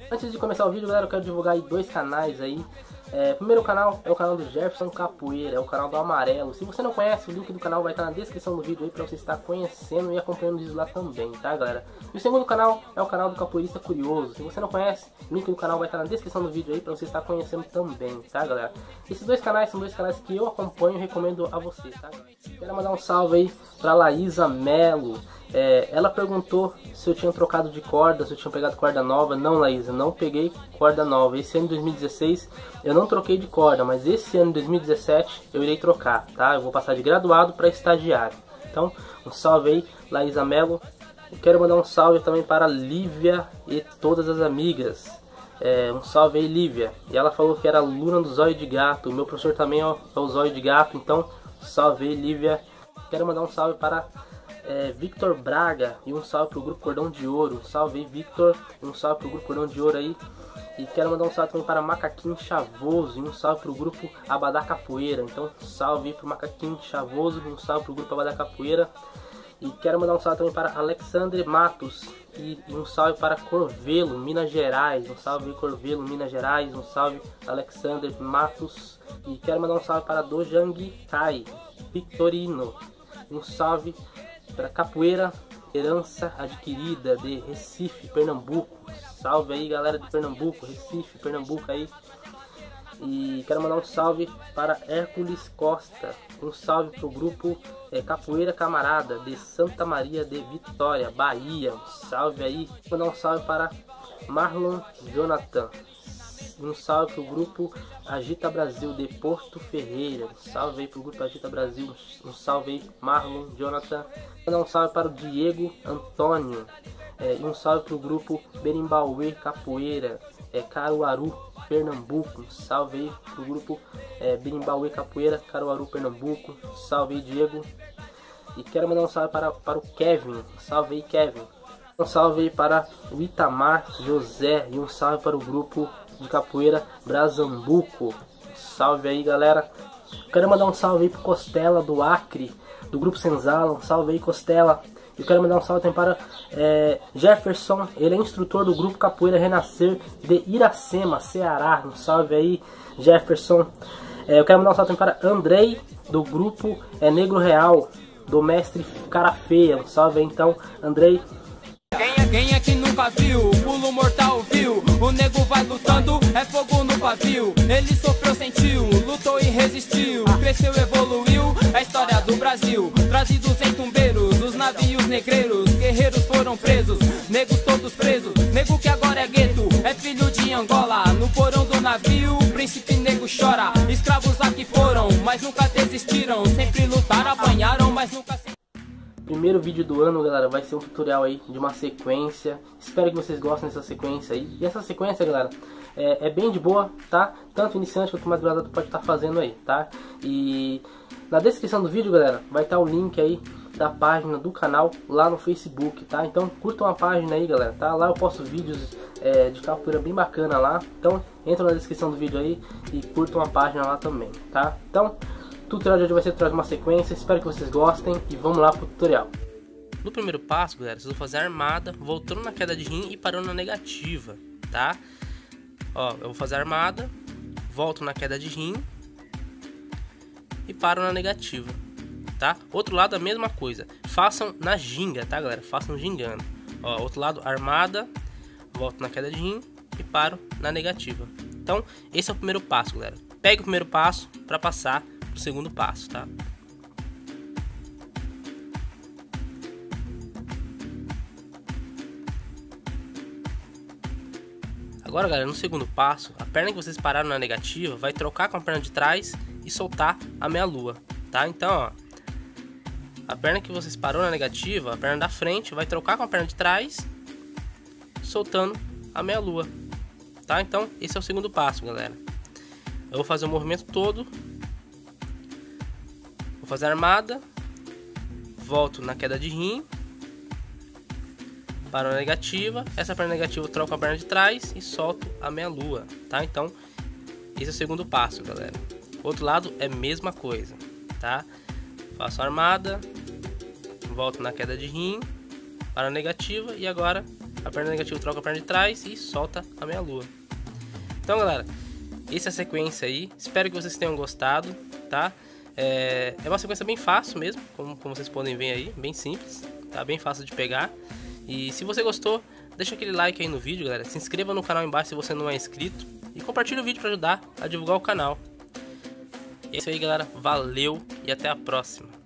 Antes de começar o vídeo, galera, eu quero divulgar aí dois canais aí. Primeiro canal é o canal do Jefferson Capoeira, é o canal do Amarelo. Se você não conhece, o link do canal vai estar na descrição do vídeo aí para você estar conhecendo e acompanhando os vídeos lá também, tá, galera? E o segundo canal é o canal do Capoeirista Curioso. Se você não conhece, o link do canal vai estar na descrição do vídeo aí para você estar conhecendo também, tá, galera? Esses dois canais são dois canais que eu acompanho e recomendo a você, tá, galera? Quero mandar um salve aí pra Laísa Melo. Ela perguntou se eu tinha trocado de corda, se eu tinha pegado corda nova. Não, Laísa, não peguei corda nova. Esse ano de 2016 eu não troquei de corda, mas esse ano de 2017 eu irei trocar, tá? Eu vou passar de graduado para estagiário. Então, um salve aí, Laísa Melo. Eu quero mandar um salve também para Lívia e todas as amigas. Um salve aí, Lívia. E ela falou que era aluna do Zóio de Gato. O meu professor também é o Zóio de Gato. Então, salve aí, Lívia. Quero mandar um salve para Victor Braga e um salve pro grupo Cordão de Ouro. Salve aí, Victor, e um salve pro grupo Cordão de Ouro aí. E quero mandar um salve também para Macaquinho Chavoso e um salve pro grupo Abadá Capoeira. Então, salve aí pro Macaquinho Chavoso e um salve pro grupo Abadá Capoeira. E quero mandar um salve também para Alexandre Matos e um salve para Corvelo, Minas Gerais. Um salve Corvelo, Minas Gerais. Um salve Alexandre Matos. E quero mandar um salve para Dojang Kai Victorino. Um salve para Capoeira Herança Adquirida de Recife, Pernambuco. Salve aí, galera de Pernambuco, Recife, Pernambuco aí. E quero mandar um salve para Hércules Costa. Um salve pro grupo Capoeira Camarada de Santa Maria de Vitória, Bahia. Um salve aí. Vou mandar um salve para Marlon Jonathan. Um salve pro grupo Agita Brasil de Porto Ferreira. Um salve aí pro grupo Agita Brasil. Um salve aí, Marlon Jonathan. Vou mandar um salve para o Diego Antônio. E um salve pro grupo Berimbauê Capoeira, Caruaru, Pernambuco. Um salve aí pro grupo Berimbauê Capoeira, Caruaru, Pernambuco. Um salve aí, Diego. E quero mandar um salve para o Kevin. Um salve aí, Kevin. Um salve aí para o Itamar José. E um salve para o grupo de Capoeira Brazambuco. Salve aí, galera. Quero mandar um salve aí pro Costela do Acre, do grupo Senzala. Um salve aí, Costela. Eu quero mandar um salve também para Jefferson. Ele é instrutor do grupo Capoeira Renascer de Iracema, Ceará. Um salve aí, Jefferson. Eu quero mandar um salve também para Andrei, do grupo Negro Real, do mestre Cara Feia. Um salve aí, então, Andrei. Quem é que nunca viu? Pulo mortal viu? O nego vai lutando, é fogo no pavio. Ele sofreu, sentiu, lutou e resistiu. Cresceu, evoluiu, é a história do Brasil. Trazidos em tumbeiros, os navios negreiros. Guerreiros foram presos, negros todos presos. Nego que agora é gueto, é filho de Angola. No porão do navio, o príncipe nego chora. Escravos lá que foram, mas nunca desistiram. Sempre lutaram, apanharam, mas nunca se... Primeiro vídeo do ano, galera, vai ser um tutorial aí de uma sequência. Espero que vocês gostem dessa sequência aí. E essa sequência, galera, é bem de boa, tá? Tanto iniciante quanto mais graduado pode estar fazendo aí, tá? E na descrição do vídeo, galera, vai estar o link aí da página do canal lá no Facebook, tá? Então curtam a página aí, galera, tá? Lá eu posto vídeos de capoeira bem bacana lá. Então entra na descrição do vídeo aí e curtam a página lá também, tá? Então... o tutorial de hoje vai ser uma sequência, espero que vocês gostem e vamos lá pro tutorial. No primeiro passo, galera, vocês vão fazer a armada, voltando na queda de rim e parando na negativa, tá? Ó, eu vou fazer a armada, volto na queda de rim e paro na negativa, tá? Outro lado a mesma coisa, façam na ginga, tá, galera? Façam gingando. Ó, outro lado, armada, volto na queda de rim e paro na negativa. Então, esse é o primeiro passo, galera. Pegue o primeiro passo para passar o segundo passo, tá? Agora, galera, no segundo passo, a perna que vocês pararam na negativa vai trocar com a perna de trás e soltar a meia-lua, tá? Então, ó, a perna que vocês parou na negativa, a perna da frente vai trocar com a perna de trás, soltando a meia-lua, tá? Então, esse é o segundo passo, galera. Eu vou fazer o movimento todo. Vou fazer a armada, volto na queda de rim, paro na negativa, essa perna negativa eu troco a perna de trás e solto a meia-lua, tá? Então, esse é o segundo passo, galera. Outro lado é a mesma coisa, tá? Faço a armada, volto na queda de rim, paro na negativa e agora a perna negativa troca a perna de trás e solta a meia lua. Então, galera, essa é a sequência aí. Espero que vocês tenham gostado, tá? É uma sequência bem fácil mesmo, como vocês podem ver aí, bem simples, tá? Bem fácil de pegar. E se você gostou, deixa aquele like aí no vídeo, galera. Se inscreva no canal embaixo se você não é inscrito. E compartilhe o vídeo para ajudar a divulgar o canal. É isso aí, galera. Valeu e até a próxima.